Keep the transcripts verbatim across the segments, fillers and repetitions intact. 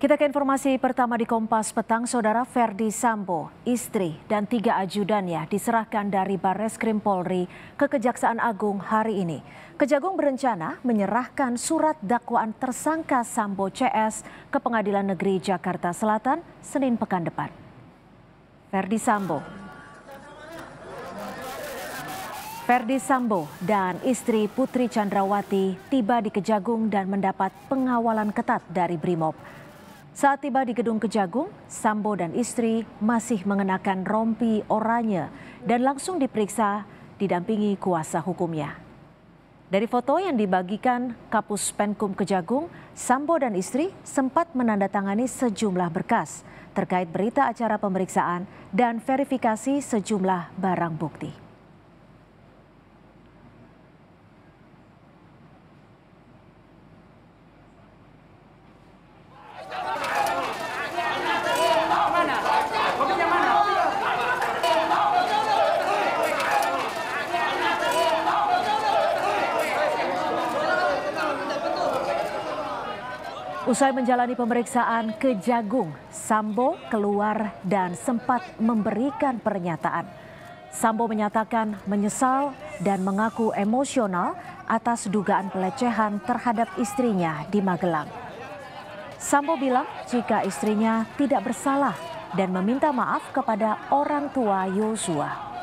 Kita ke informasi pertama di Kompas Petang, Saudara. Verdi Sambo, istri dan tiga ajudannya diserahkan dari Barreskrim Polri ke Kejaksaan Agung hari ini. Kejagung berencana menyerahkan surat dakwaan tersangka Sambo C S ke Pengadilan Negeri Jakarta Selatan Senin pekan depan. Verdi Sambo Verdi Sambo dan istri Putri Chandrawati tiba di Kejagung dan mendapat pengawalan ketat dari Brimob. Saat tiba di gedung Kejagung, Sambo dan istri masih mengenakan rompi oranye dan langsung diperiksa didampingi kuasa hukumnya. Dari foto yang dibagikan Kapus Penkum Kejagung, Sambo dan istri sempat menandatangani sejumlah berkas terkait berita acara pemeriksaan dan verifikasi sejumlah barang bukti. Usai menjalani pemeriksaan Kejagung, Sambo keluar dan sempat memberikan pernyataan. Sambo menyatakan menyesal dan mengaku emosional atas dugaan pelecehan terhadap istrinya di Magelang. Sambo bilang jika istrinya tidak bersalah dan meminta maaf kepada orang tua Yosua.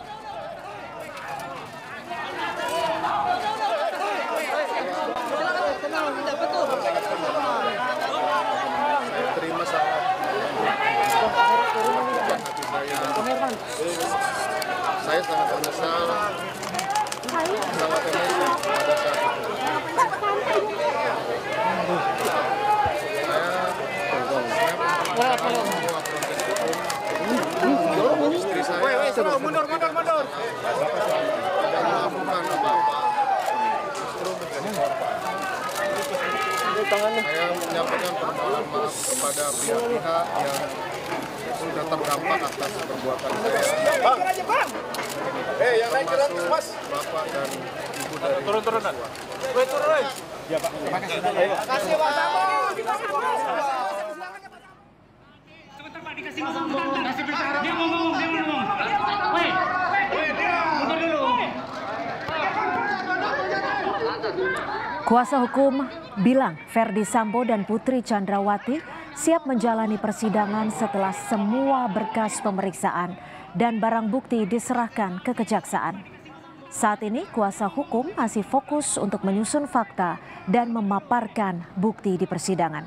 Saya sangat menyesal, sangat emosi pada saat itu. Saya, saya semua proses hukum. Istri saya mundur, mundur, mundur. tidak melakukan apa-apa, justru menjadi korban. Saya menyampaikan permohonan maaf kepada pihak-pihak yang sudah terdampak atas perbuatan saya. Bang, eh yang naik jalan mas. Bapak dan ibu dari turun turunan. Woi turun woi. Ya Pak. Makasih Pak. Sebentar Pak, dikasih ngomong sebentar. Kasih bicara. Dia mau ngomong, dia mau ngomong. Woi. Woi, dia. Mundur dulu. Kuasa hukum bilang Verdi Sambo dan Putri Chandrawati siap menjalani persidangan setelah semua berkas pemeriksaan dan barang bukti diserahkan ke kejaksaan. Saat ini kuasa hukum masih fokus untuk menyusun fakta dan memaparkan bukti di persidangan.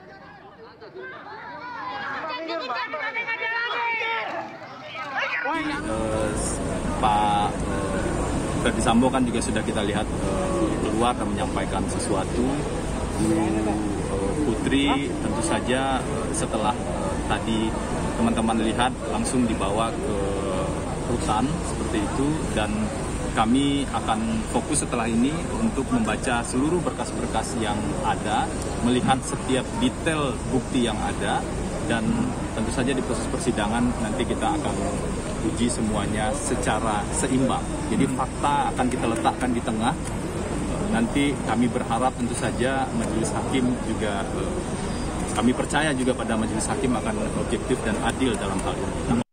Uh, Pak Verdi Sambo kan juga sudah kita lihat uh, keluar dan menyampaikan sesuatu. uh, Putri tentu saja uh, setelah uh, tadi teman-teman lihat langsung dibawa ke rutan seperti itu, dan kami akan fokus setelah ini untuk membaca seluruh berkas-berkas yang ada, melihat setiap detail bukti yang ada, dan tentu saja di proses persidangan nanti kita akan uji semuanya secara seimbang. Jadi fakta akan kita letakkan di tengah. Nanti kami berharap tentu saja majelis hakim juga, kami percaya juga pada majelis hakim akan objektif dan adil dalam hal ini.